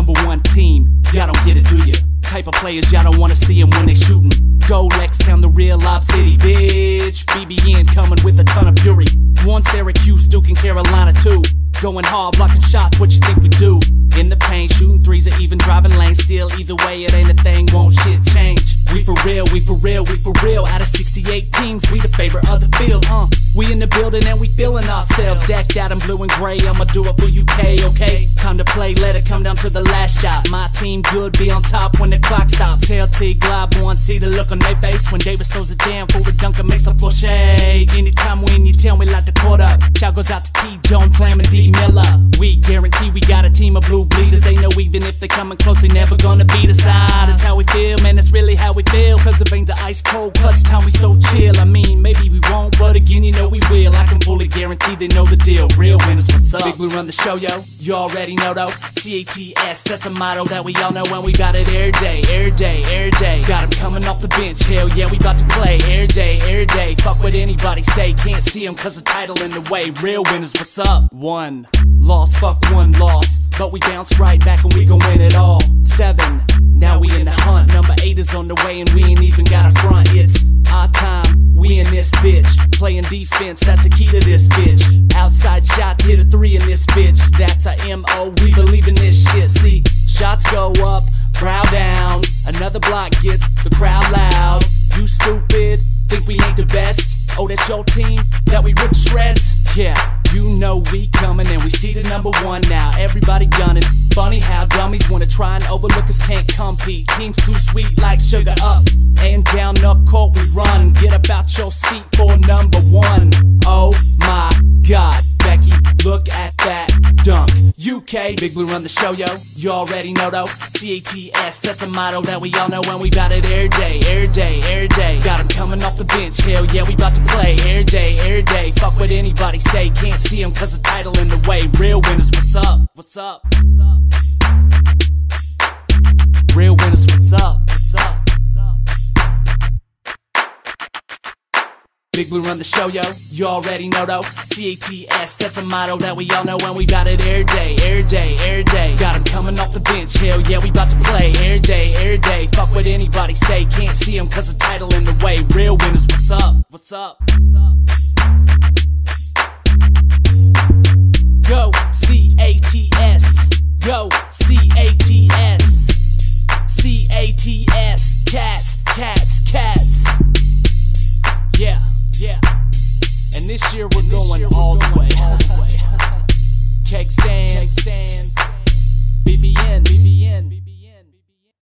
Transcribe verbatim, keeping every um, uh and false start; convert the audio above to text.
number one team. Y'all don't get it, do ya? Type of players y'all don't wanna see them when they shootin'. Go Lextown, the real Lob City, bitch. B B N coming with a ton of fury. One Syracuse, Duke and Carolina too. Going hard, blocking shots, what you think we do? In the paint, shooting threes or even driving lanes. Still, either way, it ain't a thing, won't shit change. We for real, we for real, we for real. Out of sixty-eight teams, we the favorite of the field, uh. We in the building and we feeling ourselves. Decked out in blue and gray, I'ma do it for U K, okay? Time to play, let it come down to the last shot. My team good, be on top when the clock stops. Tell T Glob one, see the look on their face when Davis throws it down for a dunk and makes the floor shake. Anytime when you tell me like the court up, shout goes out to T Jones, Flam and D Miller. We guarantee we got a team of blue bleeders. They know even if they coming close, they never gonna beat us out. That's how we feel, man, that's really how we feel. Cause the veins are ice cold, clutch time, we so chill. I mean, maybe we won't, but again, you know we will. I can fully guarantee they know the deal. Real winners, what's up? Big Blue run the show, yo. You already know though. C A T S, that's a motto that we all know, and we got it every day, every day, every day. Got them coming off the bench, hell yeah, we about to play every day, every day. Fuck what anybody say, can't see them cause the title in the way. Real winners, what's up? One loss, fuck one loss, but we bounce right back and we gon' win it all. Seven, now we in the hunt. Number eight is on the way and we ain't even got a front. It's our time, we in this bitch. Playing defense, that's the key to this bitch. Outside shots, hit a three in this bitch. That's our M O, we believe in this shit. See, shots go up, brow down. Another block gets the crowd loud. You stupid, think we ain't the best? Oh, that's your team that we rip to shreds? Yeah, you know we coming and we see the number one now. Everybody gunning. Funny how dummies wanna try and overlook us, can't compete. Teams too sweet like sugar up and down the court we run. Get up out your seat for number one. Oh my God, Becky, look at that dunk. U K, Big Blue run the show, yo. You already know though. C A T S, that's a motto that we all know, and we got it every day, every day, every day. Got them coming off the bench, hell yeah, we about to play every day, every day. Fuck what anybody say, can't see them cause the title in the way. Real winners, what's up? What's up? What's up? Real winners, what's up? What's up? What's up? Big Blue run the show, yo. You already know though. C A T S, that's a motto that we all know, and we got it every day, every day, every day. Got them coming off the bench, hell yeah, we about to play every day, every day. Fuck what anybody say, can't see them cause the title in the way. Real winners, what's up? What's up? What's up? Go C A T S, go C A T S, C A T S, cats, cats, cats. Yeah, yeah. And this year we're going all the way. Jax Daniel.